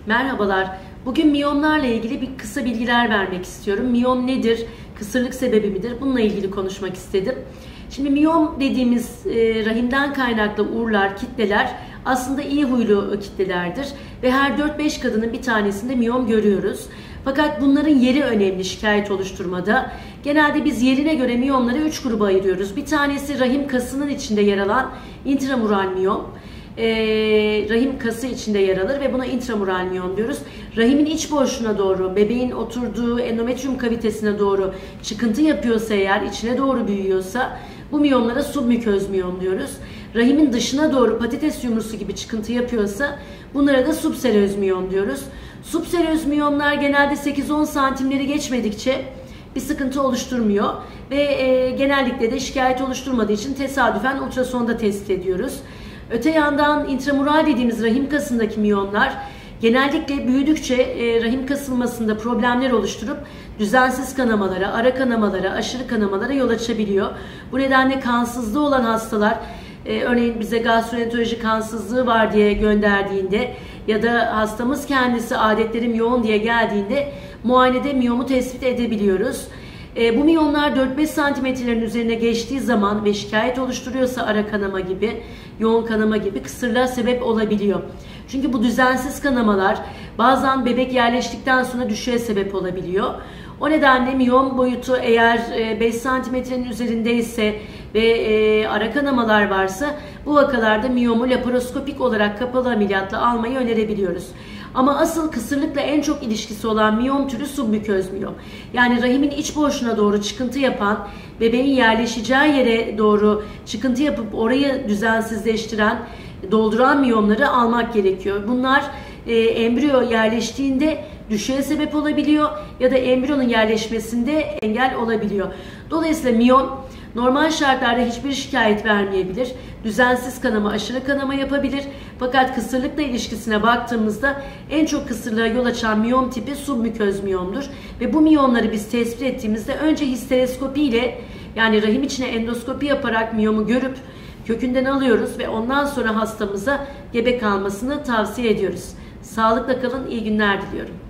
Merhabalar. Bugün miyomlarla ilgili bir kısa bilgiler vermek istiyorum. Miyom nedir? Kısırlık sebebi midir? Bununla ilgili konuşmak istedim. Şimdi miyom dediğimiz rahimden kaynaklı uğurlar, kitleler aslında iyi huylu kitlelerdir. Ve her 4-5 kadının bir tanesinde miyom görüyoruz. Fakat bunların yeri önemli şikayet oluşturmada. Genelde biz yerine göre miyomları 3 gruba ayırıyoruz. Bir tanesi rahim kasının içinde yer alan intramural miyom. Rahim kası içinde yer alır ve buna intramural miyom diyoruz. Rahimin iç boşluğuna doğru, bebeğin oturduğu endometrium kavitesine doğru çıkıntı yapıyorsa eğer, içine doğru büyüyorsa bu miyomlara submüköz miyom diyoruz. Rahimin dışına doğru patates yumrusu gibi çıkıntı yapıyorsa bunlara da subseröz miyom diyoruz. Subseröz miyomlar genelde 8-10 santimleri geçmedikçe bir sıkıntı oluşturmuyor ve genellikle de şikayet oluşturmadığı için tesadüfen ultrasonda tespit ediyoruz. Öte yandan intramural dediğimiz rahim kasındaki miyomlar genellikle büyüdükçe rahim kasılmasında problemler oluşturup düzensiz kanamalara, ara kanamalara, aşırı kanamalara yol açabiliyor. Bu nedenle kansızlığı olan hastalar örneğin bize gastroenteroloji kansızlığı var diye gönderdiğinde ya da hastamız kendisi adetlerim yoğun diye geldiğinde muayenede miyomu tespit edebiliyoruz. Bu miyomlar 4-5 santimetrelerin üzerine geçtiği zaman ve şikayet oluşturuyorsa ara kanama gibi, yoğun kanama gibi kısırlığa sebep olabiliyor. Çünkü bu düzensiz kanamalar bazen bebek yerleştikten sonra düşüğe sebep olabiliyor. O nedenle miyom boyutu eğer 5 santimetrenin üzerindeyse ve ara kanamalar varsa bu vakalarda miyomu laparoskopik olarak kapalı ameliyatla almayı önerebiliyoruz. Ama asıl kısırlıkla en çok ilişkisi olan miyom türü submüköz miyom. Yani rahimin iç boşluğuna doğru çıkıntı yapan, bebeğin yerleşeceği yere doğru çıkıntı yapıp orayı düzensizleştiren, dolduran miyomları almak gerekiyor. Bunlar embriyo yerleştiğinde düşüğe sebep olabiliyor ya da embriyonun yerleşmesinde engel olabiliyor. Dolayısıyla miyom normal şartlarda hiçbir şikayet vermeyebilir. Düzensiz kanama, aşırı kanama yapabilir. Fakat kısırlıkla ilişkisine baktığımızda en çok kısırlığa yol açan miyom tipi submüköz miyomdur. Ve bu miyomları biz tespit ettiğimizde önce histeroskopi ile yani rahim içine endoskopi yaparak miyomu görüp kökünden alıyoruz ve ondan sonra hastamıza gebe kalmasını tavsiye ediyoruz. Sağlıkla kalın, iyi günler diliyorum.